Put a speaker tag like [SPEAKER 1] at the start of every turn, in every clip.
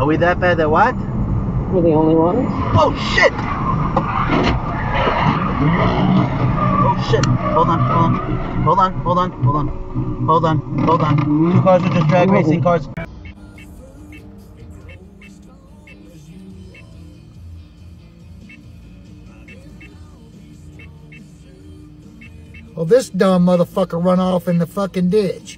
[SPEAKER 1] Are we that bad at what?
[SPEAKER 2] We're the only ones.
[SPEAKER 1] Oh shit! Oh shit! Hold on, hold on. Hold on, hold on, hold on. Hold on, hold on. 2 cars are just drag racing cars.
[SPEAKER 3] Well, this dumb motherfucker run off in the fucking ditch.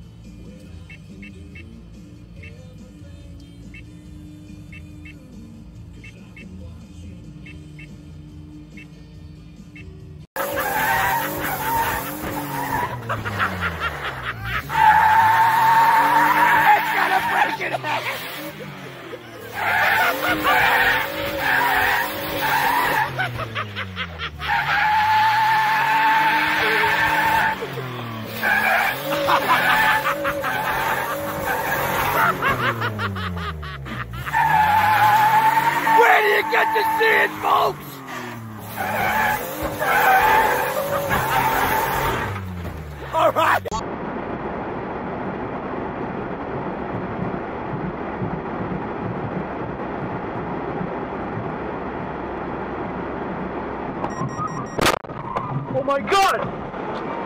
[SPEAKER 4] Where do you get to see it, folks? All right. Oh my God!